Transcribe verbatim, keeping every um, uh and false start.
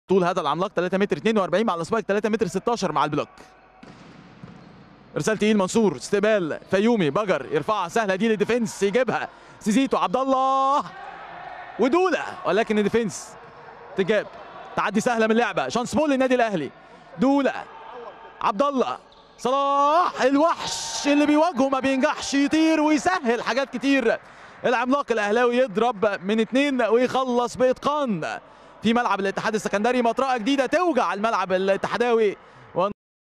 طول هذا العملاق ثلاثة متر اثنين وأربعين مع السبايك ثلاثة متر ستاشر مع البلوك. ارسال تقيل منصور، استقبال فيومي، بجر يرفعها سهله دي للديفنس، يجيبها سيزيتو، عبد الله ودوله، ولكن الديفنس تجاب. تعدي سهله من اللعبه، شانس بول للنادي الاهلي. دوله، عبد الله، صلاح الوحش اللي بيواجهه ما بينجحش، يطير ويسهل حاجات كتير. العملاق الاهلاوي يضرب من اتنين ويخلص باتقان في ملعب الاتحاد السكندري. مطرقه جديده توجع الملعب الاتحداوي.